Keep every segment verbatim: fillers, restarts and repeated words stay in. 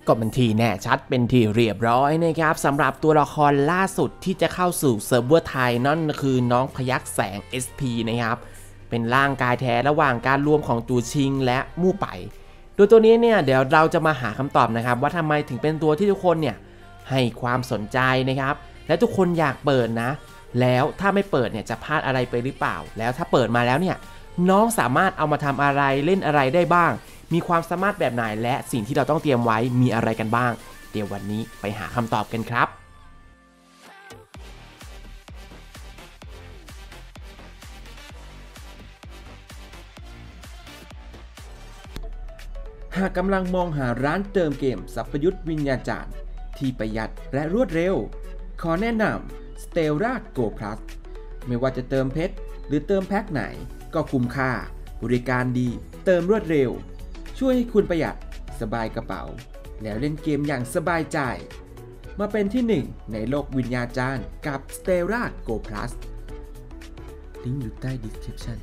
ก็เป็นที่แน่ชัดเป็นที่เรียบร้อยนะครับสำหรับตัวละครล่าสุดที่จะเข้าสู่เซิร์ฟเวอร์ไทยนั่นคือน้องพยัคฆ์แสง เอส พี นะครับเป็นร่างกายแท้ระหว่างการรวมของจูชิงและมู่ไปโดยตัวนี้เนี่ยเดี๋ยวเราจะมาหาคำตอบนะครับว่าทำไมถึงเป็นตัวที่ทุกคนเนี่ยให้ความสนใจนะครับและทุกคนอยากเปิดนะแล้วถ้าไม่เปิดเนี่ยจะพลาดอะไรไปหรือเปล่าแล้วถ้าเปิดมาแล้วเนี่ยน้องสามารถเอามาทำอะไรเล่นอะไรได้บ้างมีความสามารถแบบไหนและสิ่งที่เราต้องเตรียมไว้มีอะไรกันบ้างเดี๋ยววันนี้ไปหาคำตอบกันครับหากกำลังมองหาร้านเติมเกมสัพยุทธวิญญาจารย์ที่ประหยัดและรวดเร็วขอแนะนำ Stellar Go Plus ไม่ว่าจะเติมเพชรหรือเติมแพ็คไหนก็คุ้มค่าบริการดีเติมรวดเร็วช่วยให้คุณประหยัดสบายกระเป๋าแล้วเล่นเกมอย่างสบายใจมาเป็นที่หนึ่งในโลกวิญญาจารย์กับ Stellar Go Plus ลิงก์อยู่ใต้ description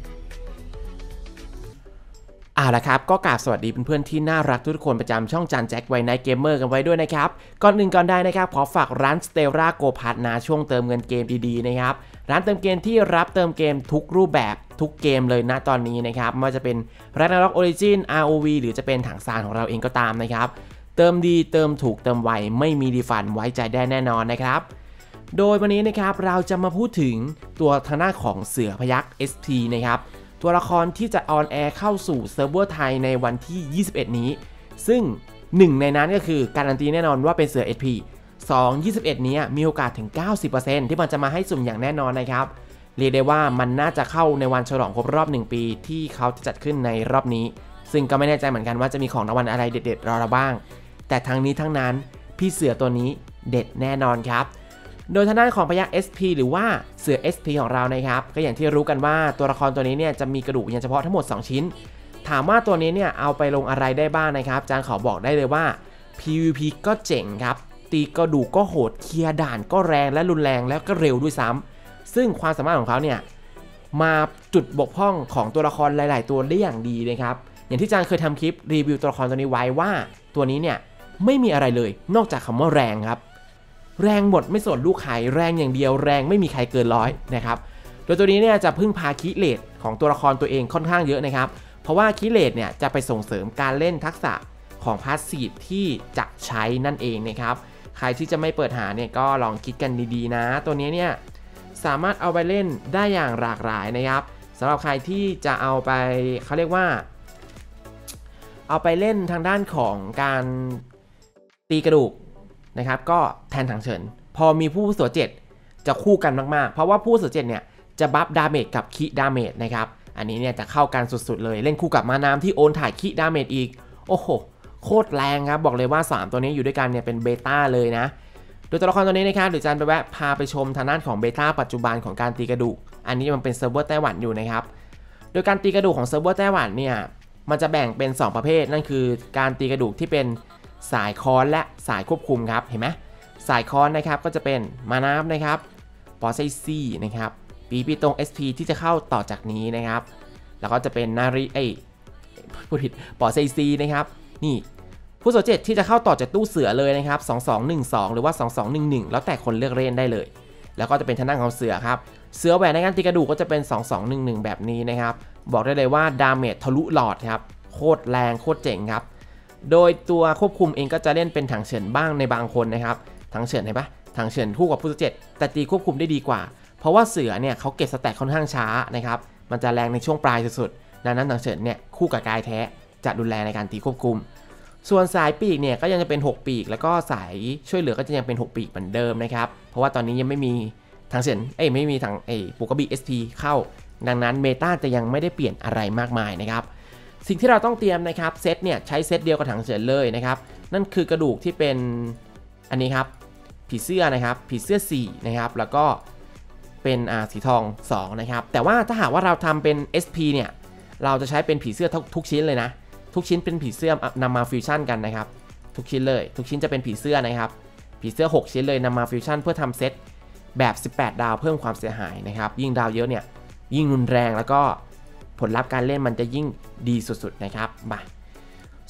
อ่าละครับก็กราบสวัสดีเพื่อนๆที่น่ารักทุกคนประจำช่องจานแจ็คไว้ในเกมเมอร์กันไว้ด้วยนะครับก่อนหนึ่งก่อนได้นะครับขอฝากร้าน Stellar Go Plus นะช่วงเติมเงินเกมดีๆนะครับร้านเติมเกมที่รับเติมเกมทุกรูปแบบทุกเกมเลยณตอนนี้นะครับไม่ว่าจะเป็น Ragnarok Origin อาร์ โอ วี หรือจะเป็นถังซานของเราเองก็ตามนะครับเติมดีเติมถูกเติมไวไม่มีรีฟันไว้ใจได้แน่นอนนะครับโดยวันนี้นะครับเราจะมาพูดถึงตัวทางด้านของเสือพยัคฆ์ เอส พี นะครับตัวละครที่จะออนแอร์เข้าสู่เซิร์ฟเวอร์ไทยในวันที่ยี่สิบเอ็ดนี้ซึ่งหนึ่งในนั้นก็คือการันตีแน่นอนว่าเป็นเสือ เอส พี สอง ยี่สิบเอ็ดนี้มีโอกาสถึง เก้าสิบเปอร์เซ็นต์ ที่มันจะมาให้สุ่มอย่างแน่นอนนะครับเรียกได้ว่ามันน่าจะเข้าในวันฉลองครบรอบหนึ่งปีที่เขาจะจัดขึ้นในรอบนี้ซึ่งก็ไม่แน่ใจเหมือนกันว่าจะมีของรางวัลอะไรเด็ดๆรอเราบ้างแต่ทั้งนี้ทั้งนั้นพี่เสือตัวนี้เด็ดแน่นอนครับโดยทางด้านของพยัคฆ์ เอส พี หรือว่าเสือ เอส พี ของเรานะครับก็อย่างที่รู้กันว่าตัวละครตัวนี้เนี่ยจะมีกระดูกอย่างเฉพาะทั้งหมดสองชิ้นถามว่าตัวนี้เนี่ยเอาไปลงอะไรได้บ้างนะครับจานขอบอกได้เลยว่า พี วี พี ก็เจ๋งครับตีกระดูกก็โหดเคลียร์ด่านก็แรงและรุนแรงแล้วก็เร็วด้วยซ้ำซึ่งความสามารถของเขาเนี่ยมาจุดบกพร่องของตัวละครหลายๆตัวได้อย่างดีนะครับอย่างที่จานเคยทำคลิปรีวิวตัวละครตัวนี้ไว้ว่าตัวนี้เนี่ยไม่มีอะไรเลยนอกจากคำว่าแรงครับแรงหมดไม่สนลูกใครแรงอย่างเดียวแรงไม่มีใครเกินร้อยนะครับโดยตัวนี้เนี่ยจะพึ่งพาคีเลทของตัวละครตัวเองค่อนข้างเยอะนะครับเพราะว่าคีเลทเนี่ยจะไปส่งเสริมการเล่นทักษะของพาสซีฟที่จะใช้นั่นเองนะครับใครที่จะไม่เปิดหาเนี่ยก็ลองคิดกันดีๆนะตัวนี้เนี่ยสามารถเอาไปเล่นได้อย่างหลากหลายนะครับสำหรับใครที่จะเอาไปเขาเรียกว่าเอาไปเล่นทางด้านของการตีกระดูกนะครับก็แทนถังเฉินพอมีผู้เสือเจ็ดจะคู่กันมากๆเพราะว่าผู้เสือเจ็ดเนี่ยจะบัฟดาเมจกับคิดาเมจนะครับอันนี้เนี่ยจะเข้ากันสุดๆเลยเล่นคู่กับมาน้ำที่โอนถ่ายคิดาเมจอีกโอ้โหโคตรแรงครับบอกเลยว่าสามตัวนี้อยู่ด้วยกันเนี่ยเป็นเบต้าเลยนะโดยตัวละครตัวนี้นะครับเดี๋ยวจันไปแวะพาไปชมทางด้านของเบต้าปัจจุบันของการตีกระดูกอันนี้มันเป็นเซิร์ฟเวอร์ไต้หวันอยู่นะครับโดยการตีกระดูกของเซิร์ฟเวอร์ไต้หวันเนี่ยมันจะแบ่งเป็นสองประเภทนั่นคือการตีกระดูกที่เป็นสายค้อนและสายควบคุมครับเห็นไหมสายค้อนนะครับก็จะเป็นมานาฟนะครับปอไซซี่นะครับปีปีตรง เอส พี ที่จะเข้าต่อจากนี้นะครับแล้วก็จะเป็นนาริเอ้ผู้ผิดปอไซซีนะครับนี่ผู้โซเจ็ดที่จะเข้าต่อจากตู้เสือเลยนะครับสองสองหนึ่งสองหรือว่าสองสองหนึ่งหนึ่งแล้วแต่คนเลือกเล่นได้เลยแล้วก็จะเป็นทางด้านของเสือครับเสือแหวนในการตีกระดูกก็จะเป็นสองสองหนึ่งหนึ่งแบบนี้นะครับบอกได้เลยว่าดาเมจทะลุหลอดครับโคตรแรงโคตรเจ๋งครับโดยตัวควบคุมเองก็จะเล่นเป็นถังเฉินบ้างในบางคนนะครับถังเฉินเห็นปะถังเฉินคู่กับผู้เจ็ดแต่ตีควบคุมได้ดีกว่าเพราะว่าเสือเนี่ยเขาเก็บสแต็กค่อนข้างช้านะครับมันจะแรงในช่วงปลายสุดๆดังนั้นถังเฉินเนี่ยคู่กับกายแท้จะรุนแรงในการตีควบคุมส่วนสายปีกเนี่ยก็ยังจะเป็นหกปีกแล้วก็สายช่วยเหลือก็จะยังเป็นหกปีกเหมือนเดิมนะครับเพราะว่าตอนนี้ยังไม่มีถังเฉินเอ้ยไม่มีถังเอ้ยปุกบิ เอส พี เข้าดังนั้นเมตาจะยังไม่ได้เปลี่ยนอะไรมากมายนะครับสิ่งที่เราต้องเตรียมนะครับเซตเนี่ยใช้เซตเดียวกับถังเฉินเลยนะครับนั่นคือกระดูกที่เป็นอันนี้ครับผีเสื้อนะครับผีเสื้อสี่นะครับแล้วก็เป็นอ่าสีทองสองนะครับแต่ว่าถ้าหากว่าเราทำเป็น เอส พี เนี่ยเราจะใช้เป็นผีเสื้อทุกชิ้นเลยนะทุกชิ้นเป็นผีเสื้อนำมาฟิวชั่นกันนะครับทุกชิ้นเลยทุกชิ้นจะเป็นผีเสื้อนะครับผีเสื้อหกชิ้นเลยนำมาฟิวชั่นเพื่อทำเซตแบบสิบแปดดาวเพิ่มความเสียหายนะครับยิ่งดาวเยอะเนี่ยยิ่งรุนแรงแล้วก็ผลลัพธ์การเล่นมันจะยิ่งดีสุดๆนะครับมา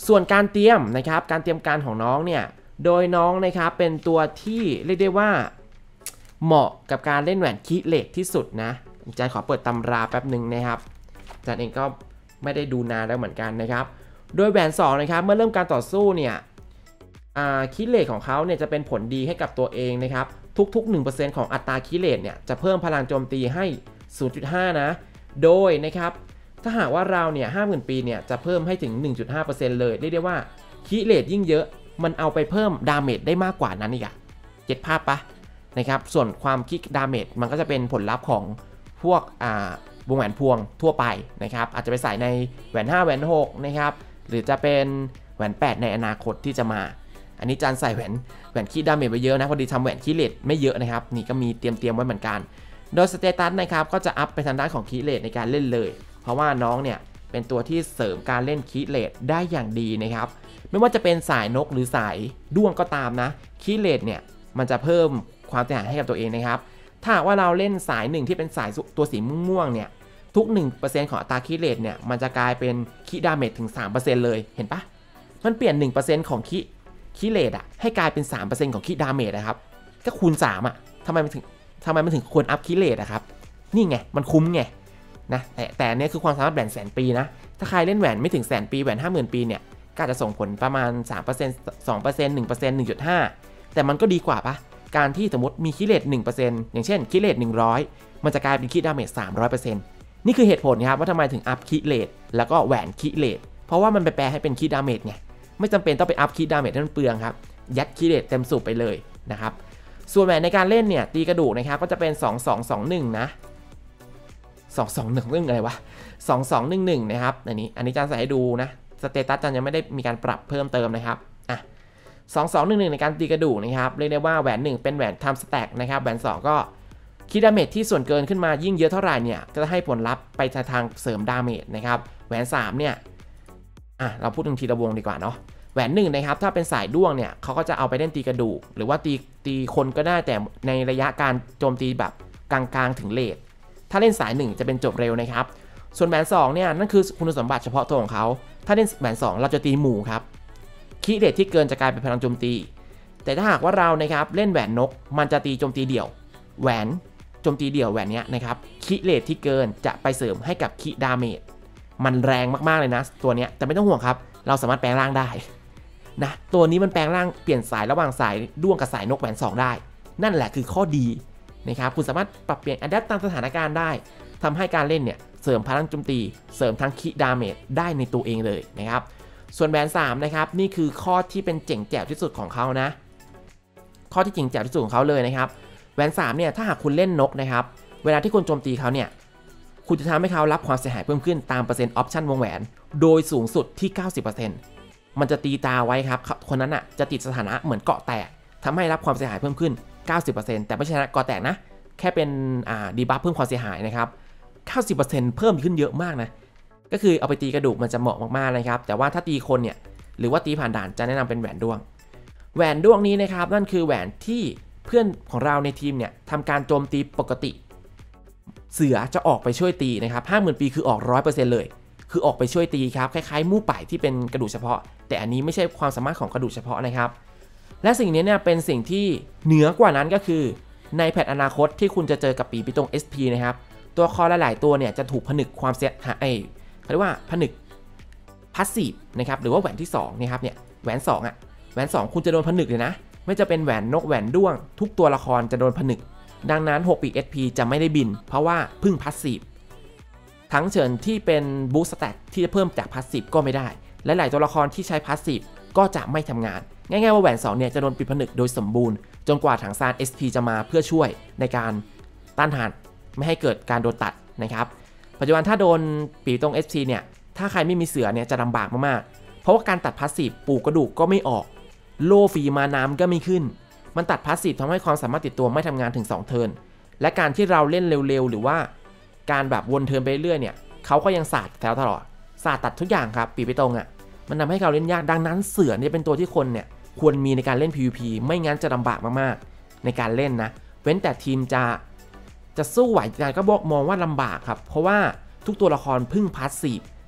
ส่วนการเตรียมนะครับการเตรียมการของน้องเนี่ยโดยน้องนะครับเป็นตัวที่เรียกได้ว่าเหมาะกับการเล่นแหวนคิเลตที่สุดนะอาจารย์ขอเปิดตำราแป๊บหนึ่งนะครับอาจารย์เองก็ไม่ได้ดูนานแล้วเหมือนกันนะครับโดยแหวนสองนะครับเมื่อเริ่มการต่อสู้เนี่ยคิเลตของเขาเนี่ยจะเป็นผลดีให้กับตัวเองนะครับทุกๆ หนึ่งเปอร์เซ็นต์ ของอัตราคิเลตเนี่ยจะเพิ่มพลังโจมตีให้ ศูนย์จุดห้า นะโดยนะครับถ้าหากว่าเราเนี่ย ห้าหมื่น ปีเนี่ยจะเพิ่มให้ถึง หนึ่งจุดห้าเปอร์เซ็นต์ เลยเรียกได้ว่าคิเลตยิ่งเยอะมันเอาไปเพิ่มดาเมจได้มากกว่านั้นอีกอะเก็ตภาพปะนะครับส่วนความคิดดาเมจมันก็จะเป็นผลลัพธ์ของพวกอ่าวงแหวนพวงทั่วไปนะครับอาจจะไปใส่ในแหวนห้าแหวนหกนะครับหรือจะเป็นแหวนแปดในอนาคตที่จะมาอันนี้จานใส่แหวนแหวนคิดดาเมจไปเยอะนะพอดีทำแหวนคิเลตไม่เยอะนะครับนี่ก็มีเตรียมเตรียมไว้เหมือนกันโดยสเตตัสนะครับก็จะอัพไปทางด้านของคิเลตในการเล่นเลยเพราะว่าน้องเนี่ยเป็นตัวที่เสริมการเล่นคิเลตได้อย่างดีนะครับไม่ว่าจะเป็นสายนกหรือสายด้วงก็ตามนะคิเลตเนี่ยมันจะเพิ่มความเสียหายให้กับตัวเองนะครับถ้าว่าเราเล่นสายหนึ่งที่เป็นสายตัวสีม่วงเนี่ยทุก หนึ่งเปอร์เซ็นต์ ของอัตราคิเลตเนี่ยมันจะกลายเป็นคิดาเมจถึง สามเปอร์เซ็นต์ เลยเห็นปะมันเปลี่ยน หนึ่งเปอร์เซ็นต์ ของคิคิเลตอ่ะให้กลายเป็น สามเปอร์เซ็นต์ ของคิดาเมจนะครับก็คูณสามอ่ะทำไมมันถึงทำไมมันถึงควรอัพคิเลตอะครับนี่ไงมันคุ้มไงนะแต่แต่เนี่ยคือความสามารถแหวนแสนปีนะถ้าใครเล่นแหวนไม่ถึงแสนปีแหวน ห้าหมื่น ปีเนี่ยก็จะส่งผลประมาณ สามเปอร์เซ็นต์ สองเปอร์เซ็นต์ หนึ่งเปอร์เซ็นต์ หนึ่งจุดห้า แต่มันก็ดีกว่าปะการที่สมมติมีคิเลต หนึ่งเปอร์เซ็นต์ อย่างเช่นคิเลตหนึ่งร้อยมันจะกลายเป็นคิดาเมจ สามร้อยเปอร์เซ็นต์ นี่คือเหตุผลครับว่าทำไมถึงอัพคิเลตแล้วก็แหวนคิเลตเพราะว่ามันไปแปลให้เป็นคิดาเมจไงไม่จำเป็นต้องไปอัพคิดาเมจให้มันเปลืองครับยัดคิเลตเต็มสูบไปเลยนะครับส่วนแหวนในการเล่นเนี่ยตีกระดูกนะครับก็จะเป็นสอง สอง สอง หนึ่งนะสอง สอง หนึ่งเรื่องอะไรวะสอง สอง หนึ่ง หนึ่งนะครับอันนี้อันนี้จานใส่ให้ดูนะสเตตัสจานยังไม่ได้มีการปรับเพิ่มเติมนะครับอ่ะสอง สอง หนึ่ง หนึ่งในการตีกระดูกนะครับเรียกได้ว่าแหวนหนึ่งเป็นแหวนทำสแต็กนะครับแหวนสองก็คิดดาเมจที่ส่วนเกินขึ้นมายิ่งเยอะเท่าไหร่เนี่ยก็จะให้ผลลัพธ์ไปทางเสริมดาเมจนะครับแหวนสามเนี่ยอ่ะเราพูดถึงทีละวงดีกว่าเนาะแหวนหนึ่งนะครับถ้าเป็นสายด้วงเนี่ยเขาก็จะเอาไปเล่นตีกระดูกหรือว่าตีตีคนก็ได้แต่ในระยะการโจมตีแบบกลางๆถึงเลทถ้าเล่นสายหนึ่งจะเป็นจบเร็วนะครับส่วนแหวนสองเนี่ยนั่นคือคุณสมบัติเฉพาะตัวของเขาถ้าเล่นแหวนสองเราจะตีหมู่ครับคีเลทที่เกินจะกลายเป็นพลังโจมตีแต่ถ้าหากว่าเรานะครับเล่นแหวนนกมันจะตีโจมตีเดี่ยวแหวนโจมตีเดี่ยวแหวนนี้นะครับคีเลทที่เกินจะไปเสริมให้กับคีดาเมจมันแรงมากๆเลยนะตัวนี้แต่ไม่ต้องห่วงครับเราสามารถแปลงร่างได้นะตัวนี้มันแปลงร่างเปลี่ยนสายระหว่างสายด้วงกับสายนกแหวนสองได้นั่นแหละคือข้อดีนะครับคุณสามารถปรับเปลี่ยนอัดแอปตามสถานการณ์ได้ทำให้การเล่นเนี่ยเสริมพลังโจมตีเสริมทั้งคิดาเมจได้ในตัวเองเลยนะครับส่วนแหวนสามนะครับนี่คือข้อที่เป็นเจ๋งแจ๋วที่สุดของเขานะข้อที่เจ๋งแจ๋วที่สุดของเขาเลยนะครับแหวนสามเนี่ยถ้าหากคุณเล่นนกนะครับเวลาที่คุณโจมตีเขาเนี่ยคุณจะทำให้เขารับความเสียหายเพิ่มขึ้นตามเปอร์เซ็นต์ออปชั่นวงแหวนโดยสูงสุดที่ เก้าสิบเปอร์เซ็นต์ มันจะตีตาไว้ครับคนนั้นอ่ะจะติดสถานะเหมือนเกาะแตกทำให้รับความเสียหายเพิ่มขึ้น เก้าสิบเปอร์เซ็นต์ แต่ไม่ใช่เกาะแตกนะแค่เป็นอ่าดีบัฟเพิ่มความเสียหายนะครับ เก้าสิบเปอร์เซ็นต์ เพิ่มขึ้นเยอะมากนะก็คือเอาไปตีกระดูกมันจะเหมาะมากๆนะครับแต่ว่าถ้าตีคนเนี่ยหรือว่าตีผ่านด่านจะแนะนำเป็นแหวนด้วงแหวนด้วงนี้นะครับนั่นคือแหวนที่เพื่อนของเราในทีมเนี่ยทำการโจมตีปกติเสือจะออกไปช่วยตีนะครับ ห้าหมื่น ปีคือออก ร้อยเปอร์เซ็นต์ เลยคือออกไปช่วยตีครับคล้ายๆมู่ป่ายที่เป็นกระดูกเฉพาะแต่อันนี้ไม่ใช่ความสามารถของกระดูกเฉพาะนะครับและสิ่งนี้เนี่ยเป็นสิ่งที่เหนือกว่านั้นก็คือในแพทอนาคตที่คุณจะเจอกับปีปิตง เอส พี นะครับตัวคอหลายๆตัวเนี่ยจะถูกผนึกความเสียหายเขาเรียกว่าผนึกพาสซีฟนะครับหรือว่าแหวนที่สองนะครับเนี่ยแหวนสองอ่ะแหวนสองคุณจะโดนผนึกเลยนะไม่จะเป็นแหวนนกแหวนด้วงทุกตัวละครจะโดนผนึกดังนั้นหกปี เอส พี จะไม่ได้บินเพราะว่าพึ่งพาสซีฟทั้งเชิญที่เป็นบูสต์สแตทที่จะเพิ่มจากพาสซีฟก็ไม่ได้และหลายตัวละครที่ใช้พาสซีฟก็จะไม่ทำงานง่ายๆว่าแหวนสองเนี่ยจะโดนปิดผนึกโดยสมบูรณ์จนกว่าถังซาน เอส พี จะมาเพื่อช่วยในการต้านทานไม่ให้เกิดการโดนตัดนะครับปัจจุบันถ้าโดนปีตรง เอส พี เนี่ยถ้าใครไม่มีเสือเนี่ยจะลำบากมากๆเพราะว่าการตัดพาสซีฟปูกระดูกก็ไม่ออกโล่ฟรีมาน้ำก็ไม่ขึ้นมันตัดพาสซีฟทำให้ความสามารถติดตัวไม่ทำงานถึงสองเทิร์นและการที่เราเล่นเร็วๆหรือว่าการแบบวนเทิร์นไปเรื่อยเนี่ยเขาก็ยังสาดแถวตลอดสาดตัดทุกอย่างครับปีไปตรงอ่ะมันทำให้เราเล่นยากดังนั้นเสือเนี่ยเป็นตัวที่คนเนี่ยควรมีในการเล่น พี วี พี ไม่งั้นจะลำบากมากๆในการเล่นนะเว้นแต่ทีมจะจะสู้ไหวกันก็บอกมองว่าลำบากครับเพราะว่าทุกตัวละครพึ่งพาสซีฟ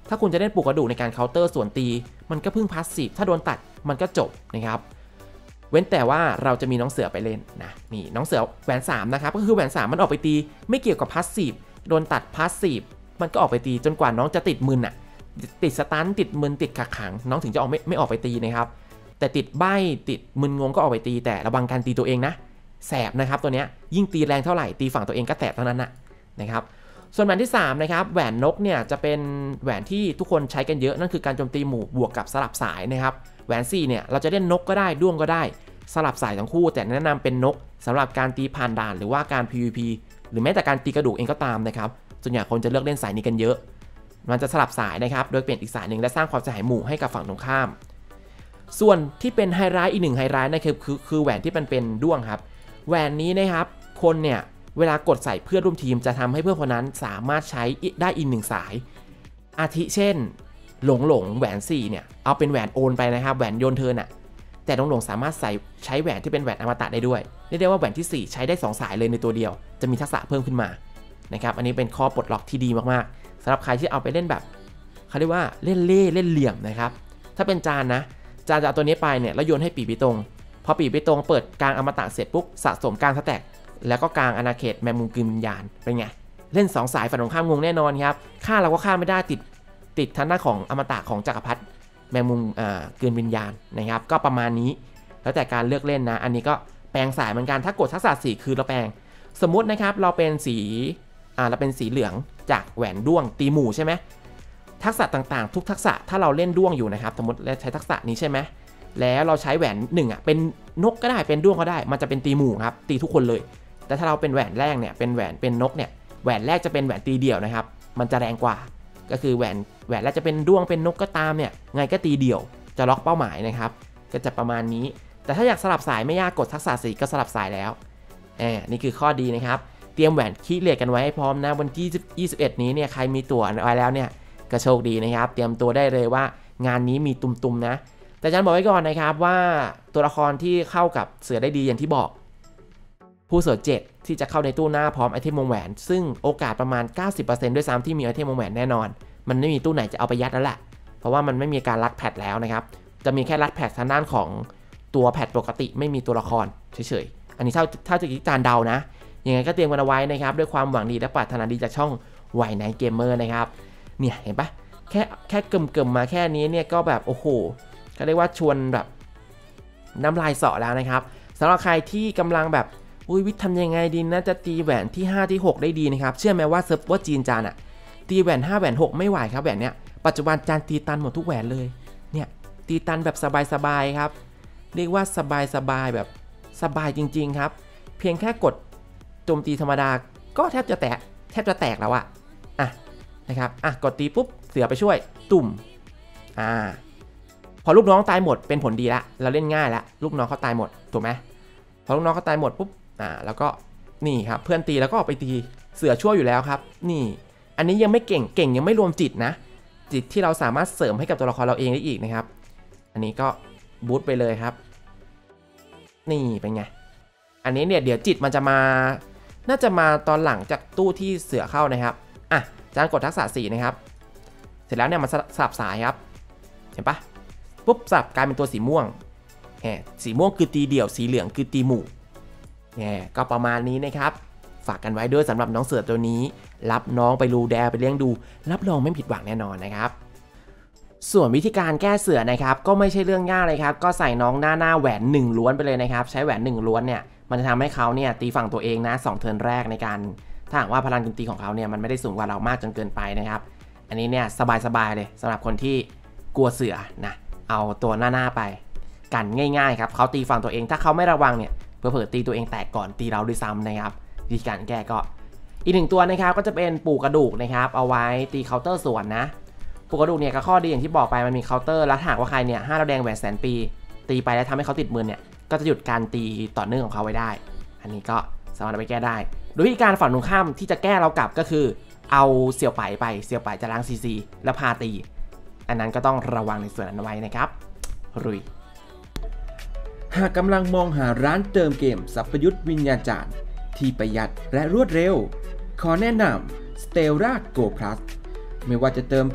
ถ้าคุณจะเล่นปลุกกระดูกในการเคาน์เตอร์ส่วนตีมันก็พึ่งพาสซีฟถ้าโดนตัดมันก็จบนะครับเว้นแต่ว่าเราจะมีน้องเสือไปเล่นนะนี่น้องเสือแหวนสามนะครับก็คือแหวนสามมันออกไปตีไม่เกี่ยวกับพาสซีฟโดนตัดพาสซีฟมันก็ออกไปตีจนกว่าน้องจะติดมึนอ่ะติดสตันติดมึนติดขักขังน้องถึงจะออกไม่ไม่ออกไปตีนะครับแต่ติดใบติดมึนงงก็ออกไปตีแต่ระวังการตีตัวเองนะแสบนะครับตัวเนี้ยยิ่งตีแรงเท่าไหร่ตีฝั่งตัวเองก็แสบเท่านั้นนะนะครับส่วนแหวนที่สามนะครับแหวนนกเนี่ยจะเป็นแหวนที่ทุกคนใช้กันเยอะนั่นคือการโจมตีหมู่บวกกับสลับสายนะครับแหวนสี่เนี่ยเราจะเล่นนกก็ได้ด้วงก็ได้สลับสายทั้งคู่แต่แนะนำเป็นนกสำหรับการตีผ่านด่านหรือว่าการ พี วี พี หรือแม้แต่การตีกระดูกเองก็ตามนะครับส่วนใหญ่คนจะเลือกเล่นสายนี้กันเยอะมันจะสลับสายนะครับโดยเปลี่ยนอีกสายหนึ่งและสร้างความเสียหายหมู่ให้กับฝั่งตรงข้ามส่วนที่เป็นไฮไลท์อีกหนึ่งไฮไลท์นะคือคือคือแหวนที่มันเป็นด้วงครับแหวนนี้นะครับคนเนี่ยเวลากดใส่เพื่อนร่วมทีมจะทำให้เพื่อนคนนั้นสามารถใช้ได้อีกหนึ่งสายอาทิเช่นหลงหลงแหวนสี่เนี่ยเอาเป็นแหวนโอนไปนะครับแหวนโยนเทิร์นอ่ะแต่หลงหลงสามารถใส่ใช้แหวนที่เป็นแหวนอมตะได้ด้วยเรียกได้ว่าแหวนที่สี่ใช้ได้สองสายเลยในตัวเดียวจะมีทักษะเพิ่มขึ้นมานะครับอันนี้เป็นข้อปลดล็อกที่ดีมากๆสำหรับใครที่เอาไปเล่นแบบเขาเรียกว่าเล่นเล่เล่นเหลี่ยมนะครับถ้าเป็นจานนะจานจะเอาตัวนี้ไปเนี่ยแล้วโยนให้ปีปีตรงพอปีปีตรงเปิดกลางอมตะเสร็จปุ๊บสะสมการสแต็กแล้วก็กลางอาณาเขตแมงมุมกลืนวิญญาณเป็นไงเล่นสองสายฝั่งตรงข้ามงงแน่นอนครับฆ่าเราก็ฆ่าไม่ได้ติดติดทางด้านของอมตะของจักรพรรดิแมงมุมอ่ากลืนวิญญาณนะครับก็ประมาณนี้แล้วแต่การเลือกเล่นนะอันนี้ก็แปลงสายเหมือนกันถ้ากดทักษะสี่คือเราแปลงสมมุตินะครับเราเป็นสีอ่าเราเป็นสีเหลืองจากแหวนด้วงตีหมู่ใช่ไหมทักษะต่างๆทุกทักษะถ้าเราเล่นด้วงอยู่นะครับสมมติเราใช้ทักษะนี้ใช่ไหมแล้วเราใช้แหวนหนึ่งอ่ะเป็นนกก็ได้เป็นด้วงก็ได้มันจะเป็นตีหมู่ครับตีทุกคนเลยแต่ถ้าเราเป็นแหวนแรกเนี่ยเป็นแหวนเป็นนกเนี่ยแหวนแรกจะเป็นแหวนตีเดี่ยวนะครับมันจะแรงกว่าก็คือแหวนแหวนแรกจะเป็นด้วงเป็นนกก็ตามเนี่ยไงก็ตีเดี่ยวจะล็อกเป้าหมายนะครับก็จะประมาณนี้แต่ถ้าอยากสลับสายไม่ยากกดทักษะสี่ก็สลับสายแล้วแอบนี่คือข้อดีนะครับเตรียมแหวนคีย์เลทกันไว้ให้พร้อมนะวันที่ยี่สิบเอ็ดนี้เนี่ยใครมีตั๋วไว้แล้วเนี่ยก็โชคดีนะครับเตรียมตัวได้เลยว่างานนี้มีตุ่มๆนะแต่อาจารย์บอกไว้ก่อนนะครับว่าตัวละครที่เข้ากับเสือได้ดีอย่างที่บอกผู้เสือเจ็ดที่จะเข้าในตู้หน้าพร้อมไอเทมวงแหวนซึ่งโอกาสประมาณ เก้าสิบเปอร์เซ็นต์ ด้วยซ้ำที่มีไอเทมวงแหวนแน่นอนมันไม่มีตู้ไหนจะเอาไปยัดแล้วแหละเพราะว่ามันไม่มีการรัดแพทแล้วนะครับจะมีแค่รัดแพททางด้านของตัวแพทปกติไม่มีตัวละครเฉยๆอันนี้เท่าเท่าที่อาจารย์เดานะยังไงก็เตรียมกันเอาไว้นะครับด้วยความหวังดีและปรารถนาดีจากช่องไวไนท์เกมเมอร์นะครับเนี่ยเห็นปะแค่แค่เกิ่มๆมาแค่นี้เนี่ยก็แบบโอ้โหก็เรียกว่าชวนแบบน้ำลายเสาะแล้วนะครับสำหรับใครที่กำลังแบบอุ้ยวิทย์ทำยังไงดีนะจะตีแหวนที่ห้าที่หกได้ดีนะครับเชื่อไหมว่าเซิร์ฟเวอร์จีนจานอะตีแหวนห้าแหวนหกไม่ไหวครับแหวนเนี้ยปัจจุบันจานตีตันหมดทุกแหวนเลยเนี่ยตีตันแบบสบายๆครับเรียกว่าสบายๆแบบสบายจริงๆครับเพียงแค่กดโจมตีธรรมดาก็แทบจะแตกแทบจะแตกแล้วอะอ่ะนะครับอ่ะกดตีปุ๊บเสือไปช่วยตุ่มอ่าพอลูกน้องตายหมดเป็นผลดีละเราเล่นง่ายละลูกน้องเขาตายหมดถูกไหมพอลูกน้องเขาตายหมดปุ๊บอ่าแล้วก็นี่ครับเพื่อนตีแล้วก็ออกไปตีเสือช่วยอยู่แล้วครับนี่อันนี้ยังไม่เก่งเก่งยังไม่รวมจิตนะจิตที่เราสามารถเสริมให้กับตัวละครเราเองได้อีกนะครับอันนี้ก็บูทไปเลยครับนี่เป็นไงอันนี้เนี่ยเดี๋ยวจิตมันจะมาน่าจะมาตอนหลังจากตู้ที่เสือเข้านะครับอ่ะจานกดทักษะสี่นะครับเสร็จแล้วเนี่ยมันสลับสายครับเห็นปะปุ๊บสลับกลายเป็นตัวสีม่วงแหมสีม่วงคือตีเดี่ยวสีเหลืองคือตีหมู่แหมก็ประมาณนี้นะครับฝากกันไว้ด้วยสำหรับน้องเสือตัวนี้รับน้องไปรูแดไปเลี้ยงดูรับรองไม่ผิดหวังแน่นอนนะครับส่วนวิธีการแก้เสือนะครับก็ไม่ใช่เรื่องยากเลยครับก็ใส่น้องหน้าหน้าแหวนหนึ่งล้วนไปเลยนะครับใช้แหวนหนึ่งล้วนเนี่ยมันจะทำให้เขาเนี่ยตีฝั่งตัวเองนะสองเทิร์นแรกในการถ้าหากว่าพลังโจมตีของเขาเนี่ยมันไม่ได้สูงกว่าเรามากจนเกินไปนะครับอันนี้เนี่ยสบายๆเลยสำหรับคนที่กลัวเสือนะเอาตัวหน้าหน้าไปกันง่ายๆครับเขาตีฝั่งตัวเองถ้าเขาไม่ระวังเนี่ยเผลอๆตีตัวเองแตกก่อนตีเราด้วยซ้ำนะครับวิธีการแก้ก็อีกหนึ่งตัวนะครับก็จะเป็นปูกระดูกนะครับเอาไว้ตีเคาน์เตอร์สวนนะปูกระดูกเนี่ยก็ข้อดีอย่างที่บอกไปมันมีเคาน์เตอร์แล้วหากว่าใครเนี่ยห้าดาวแดงแหวนแสนปีตีไปแล้วทำให้เขาติดมือเนี่ยก็จะหยุดการตีต่อเนื่องของเขาไว้ได้อันนี้ก็สามารถไปแก้ได้โดยวิธีการฝั่งตรงข้ามที่จะแก้เรากลับก็คือเอาเสี่ยวไปไปเสี่ยวไปจะล้างซีซีแล้วพาตีอันนั้นก็ต้องระวังในส่วนนั้นไว้นะครับรุยหากกำลังมองหาร้านเติมเกมสัพยุทธวิญญาจารย์ที่ประหยัดและรวดเร็วขอแนะนำ Stellar Go Plus ไม่ว่าจะเติมเพชร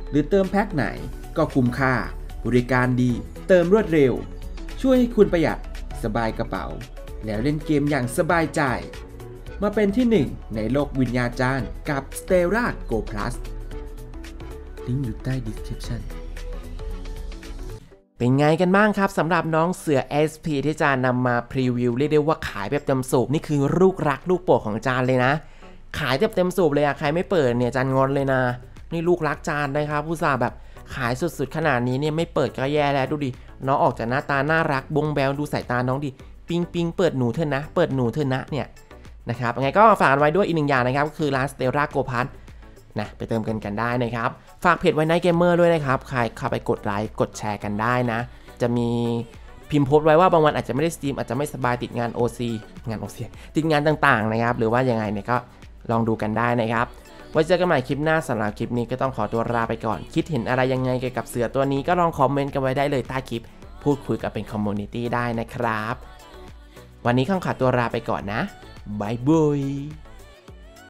หรือเติมแพ็คไหนก็คุ้มค่าบริการดีเติมรวดเร็วช่วยให้คุณประหยัดสบายกระเป๋าแล้วเล่นเกมอย่างสบายใจมาเป็นที่หนึ่งในโลกวิญญาจารย์กับ Stellar Go Plus ลิงก์อยู่ใต้ description เป็นไงกันบ้างครับสำหรับน้องเสือ เอส พี ที่จานนำมาพรีวิวเรียกได้ว่าขายแบบเต็มสูบนี่คือลูกรักลูกโปรดของจานเลยนะขายแบบเต็มสูบเลยอะใครไม่เปิดเนี่ยจานงอนเลยนะนี่ลูกรักจานนะครับผู้สาแบบขายสุดๆขนาดนี้เนี่ยไม่เปิดก็แย่แล้วดูดิน้องออกจากหน้าตาน่ารักบงแบวดูสายตาน้องดิปิงปิงเปิดหนูเถอะนะเปิดหนูเถอะนะเนี่ยนะครับยังไงก็ฝากไว้ด้วยอีกหนึ่งอย่างนะครับก็คือร้าน Stellar Go Plus นะไปเติมกันกันได้นะครับฝากเพจไว้ในเกมเมอร์ด้วยนะครับใครเข้าไปกดไลค์กดแชร์กันได้นะจะมีพิมพ์โพสต์ไว้ว่าบางวันอาจจะไม่ได้สตรีมอาจจะไม่สบายติดงาน โอ ซี งาน โอ ซี ติดงานต่างๆนะครับหรือว่ายังไงเนี่ยก็ลองดูกันได้นะครับไว้เจอกันใหม่คลิปหน้าสำหรับคลิปนี้ก็ต้องขอตัวลาไปก่อนคิดเห็นอะไรยังไงเกี่ยวกับเสือตัวนี้ก็ลองคอมเมนต์กันไว้ได้เลยใต้คลิปพูดคุยกับเป็นคอมมูนิตี้ได้นะครับวันนี้ข้างขาตัวลาไปก่อนนะบายบาย